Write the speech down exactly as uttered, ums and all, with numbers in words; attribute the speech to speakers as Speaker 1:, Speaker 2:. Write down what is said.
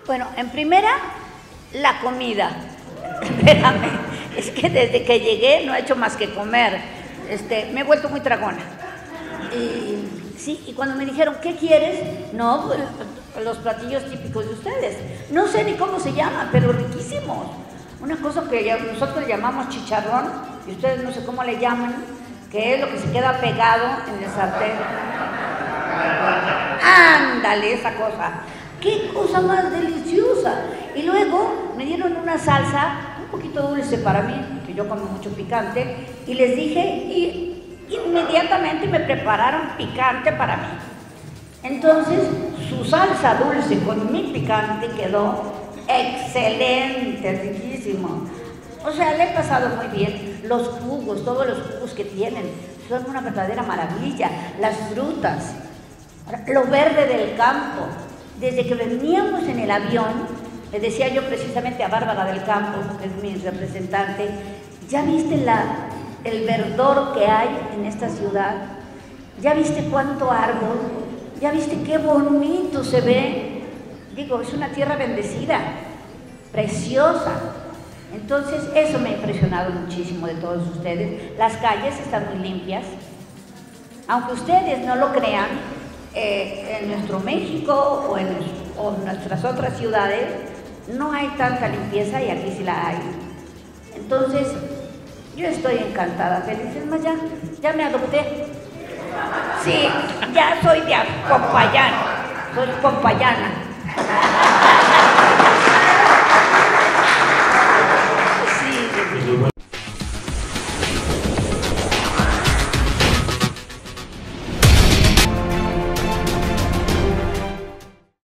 Speaker 1: Bueno, en primera, la comida. Espérame, es que desde que llegué no he hecho más que comer. Este, me he vuelto muy tragona. Y, sí, y cuando me dijeron, ¿qué quieres? No, pues, los platillos típicos de ustedes. No sé ni cómo se llaman, pero riquísimos. Una cosa que ya, nosotros llamamos chicharrón, y ustedes no sé cómo le llaman, que es lo que se queda pegado en el sartén. Ándale, esa cosa. ¡Qué cosa más deliciosa! Y luego me dieron una salsa un poquito dulce para mí, que yo como mucho picante, y les dije, y inmediatamente me prepararon picante para mí. Entonces, su salsa dulce con mi picante quedó excelente, riquísimo. O sea, le he pasado muy bien. Los jugos, todos los jugos que tienen, son una verdadera maravilla. Las frutas, lo verde del campo. Desde que veníamos en el avión, le decía yo precisamente a Bárbara del Campo, que es mi representante, ¿ya viste la, el verdor que hay en esta ciudad? ¿Ya viste cuánto árbol? ¿Ya viste qué bonito se ve? Digo, es una tierra bendecida, preciosa. Entonces, eso me ha impresionado muchísimo de todos ustedes. Las calles están muy limpias. Aunque ustedes no lo crean, eh, en nuestro México o en, o en nuestras otras ciudades no hay tanta limpieza y aquí sí la hay. Entonces, yo estoy encantada, feliz. Es más, ya, ya me adopté. Sí, ya soy de Compayán, soy compayana.